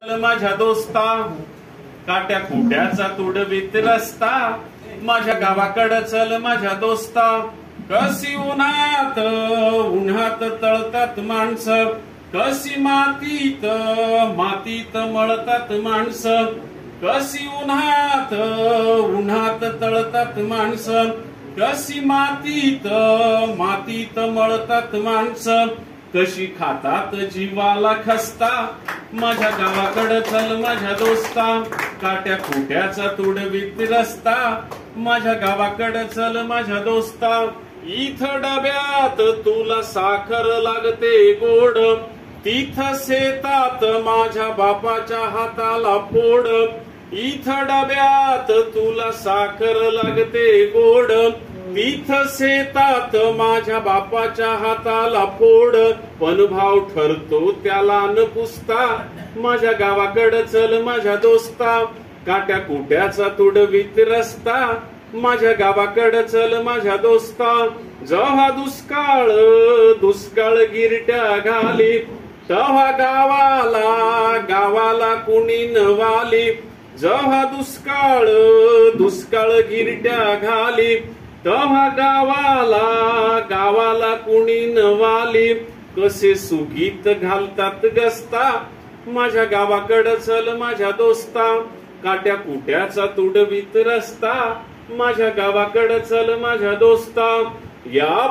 माझ्या दोस्ता काट्या कुट्याचा तुडवीत रस्ता माझ्या गावाकडं चल माझ्या दोस्ता. कशी उन्हात उन्हात तळतात माणसं, कशी मातीत मातीत मळतात माणसं. कशी उन्हात उन्हात तळतात माणसं, कशी मातीत मातीत मळतात माणसं. कशी खातात जीवाला खस्ता माझ्या गावाकडं चल माझ्या दोस्ता. काट्या कुट्याचा तुडवीत रस्ता माझ्या गावाकडं चल माझ्या दोस्ता. इथं डब्यात तुला साखर लागते गोड, तिथं शेतात माझ्या बापाच्या हाताला फोड. इथं डब्यात तुला साखर लागते गोड, तिथं शेतात माझ्या बापाच्या हाताला फोड. पण भाव ठरतो त्याला न पुसता माझ्या गावाकडं चल माझ्या दोस्ता. काट्या कुट्याचा तुडवीत रस्ता माझ्या गावाकडं चल माझ्या दोस्ता. जेव्हा दुष्काळ दुष्काळ गिरट्या घाली, तेव्हा गावाला गावाला कुणी न वाली. जेव्हा दुष्काळ दुष्काळ गिरट्या घाली, तेव्हा गावाला गावाला कुणी न वाली. कसे सुगीत घालतात गस्ता माझ्या गावाकडं चल माझ्या दोस्ता. काट्या कुट्याचा तुडवीत रस्ता माझ्या गावाकडं चल माझ्या दोस्ता. या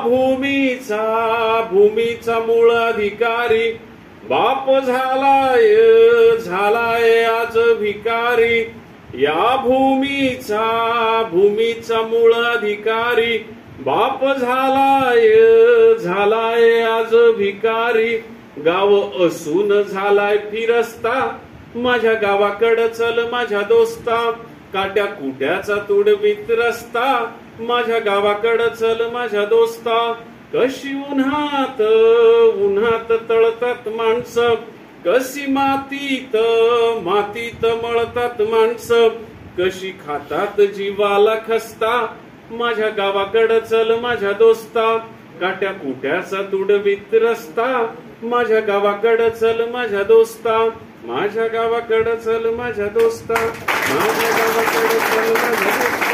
भूमीचा मूळ अधिकारी बाप झालाय झालाय आज भिकारी. या भूमीचा मूळ अधिकारी बाप झालाय झालाय आज भिकारी. गाव असून झालाय फिरस्ता माझ्या गावाकडं चल माझ्या दोस्ता. काट्या कुट्याचा तुडवीत रस्ता माझ्या गावाकडं चल माझ्या दोस्ता. कशी उन्हात उन्हात तळतात माणसं, कशी मातीत मातीत मळतात माणसं. कशी खातात जीवाला खस्ता माझ्या गावाकडं चल माझ्या दोस्ता. काट्या कुट्याचा तुडवीत रस्ता माझ्या गावाकडं चल माझ्या दोस्ता. माझ्या गावाकडं चल माझ्या दोस्ता. माझ्या गावाकडं चल माझ्या दोस्ता.